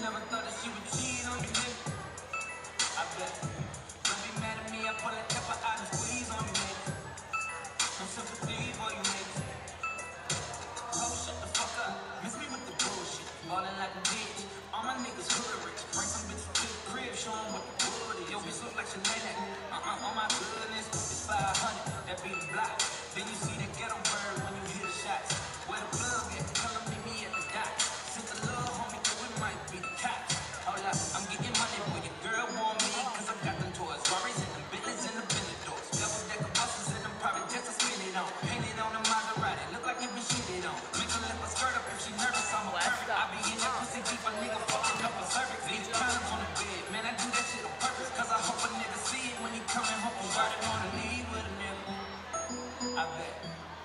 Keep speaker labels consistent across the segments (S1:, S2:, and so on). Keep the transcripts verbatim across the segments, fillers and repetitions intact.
S1: never thought that she would cheat on you, nigga. I bet. Don't be mad at me, I pull that pepper out and squeeze on you, nigga. No sympathy for you, nigga. Oh, shut the fuck up. Miss me with the bullshit. Ballin' like a bitch. All my niggas hood rich. Bring some bitches to the crib, show 'em what the wood is. Yo, bitch look like Chanel. Uh-uh, on my goodness. It's five hundred. That be the block. Then you see the ghetto bird when you hear the shots. Where the plug at? Tell 'em meet me at the dock. Since the love, homie, though it might be the cops. Hold up, I'm getting money, boy. Your girl want me, cause I got them toys. Rarries and them Bentleys and the Bentley doors. Double decker buses and them private jets I spin it on. Painted on the Maserati, look like it be shitted on. Make her lift her skirt up if she nervous, I'm a perfect. I be in that pussy deep, a nigga fucking up a cervix. These problems on the bed, man, I do that shit on purpose. Cause I hope a nigga see it when he coming home from work and wanna leave with a nigga. I bet.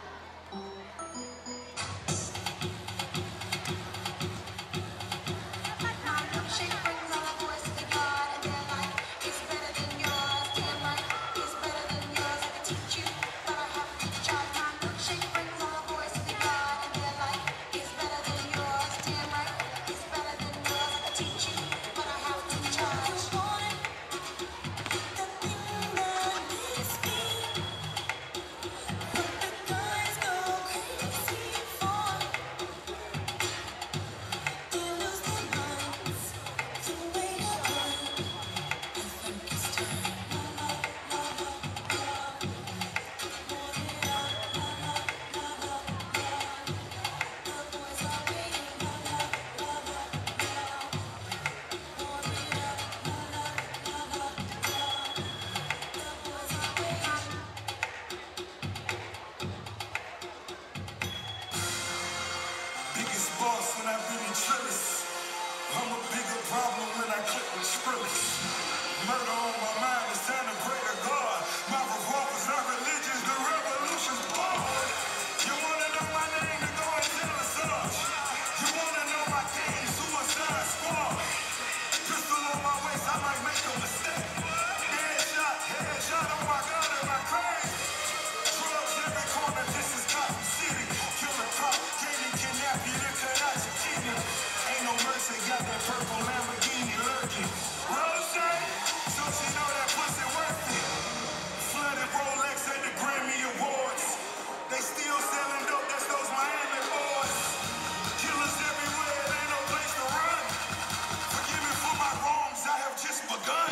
S2: Boss when I really trillest. I'm a bigger problem when I click with Skrillex. Murder on my mind, it's time to pray to God. My revolver's not religious, the revolution's born. You wanna know my name, to go and tell us all. You wanna know my team, Suicide Squad. Pistol on my waist, I might make a mistake. Headshot, headshot on my gun and my crane. Drugs every corner, this is Gotham City. Kill a cop, candy kidnap you, then cut out your kidney. Ain't no mercy, got that purple Lamborghini lurking. Rose, so she know that pussy worth it. Flooded Rolex at the Grammy Awards. They still selling dope, that's those Miami boys. Killers everywhere, it ain't no place to run. Forgive me for my wrongs, I have just begun.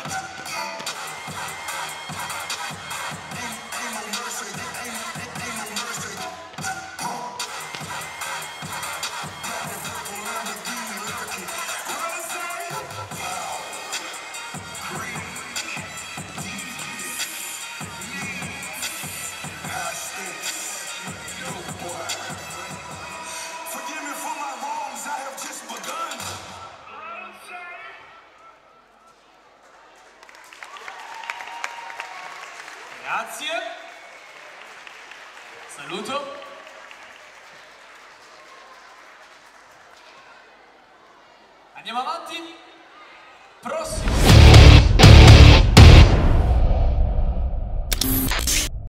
S1: Grazie. Saluto. Andiamo avanti. Prossimo.